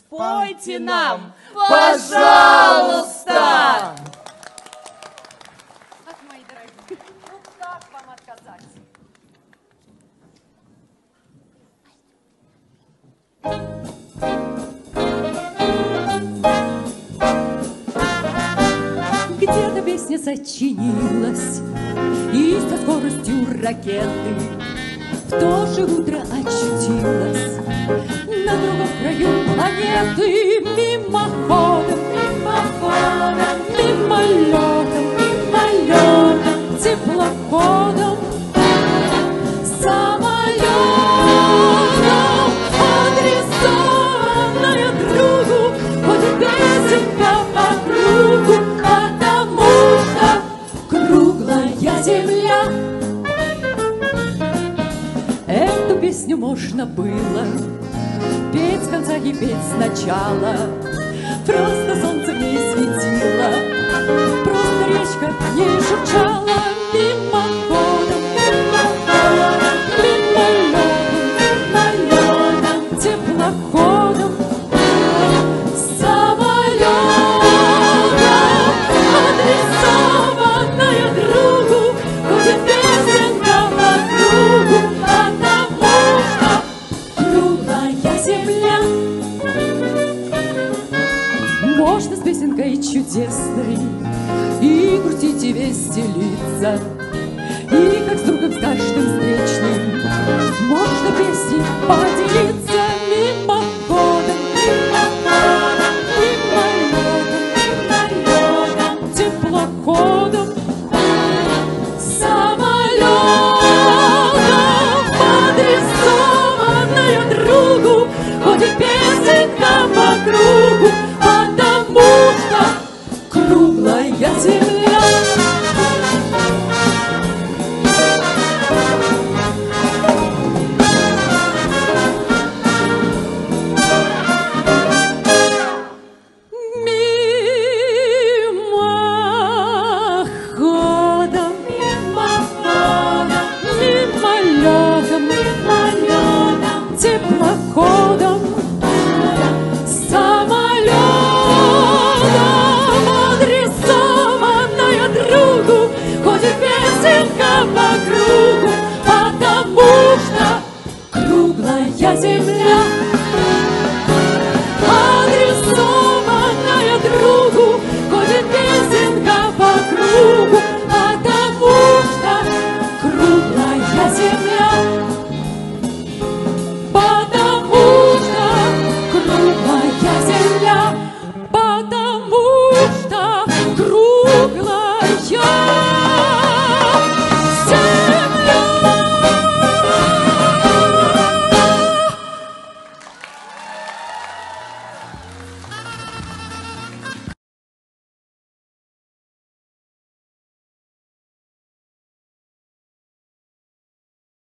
Спойте нам, пожалуйста! Ах, мои дорогие, ну как вам отказать? Где-то песня сочинилась и со скоростью ракеты в то же утро очутилась на другом краю планеты. Мимоходом, мимоходом, мимолетом, мимолетом, теплоходом, самолетом, адресованная другу, ходит песенка по кругу, потому что круглая земля. Эту песню можно было петь с конца и петь сначала. Просто солнце в ней светило, просто речка в ней журчала. Мимоходом, мимоходом, мимолетом, мимолетом, теплоходом, самолетом, адресованная другу, ходит песенка по кругу, потому что круглая земля. Можно с песенкой чудесной и грустить, и веселиться, и как с другом, с каждым встречным можно песней поделиться.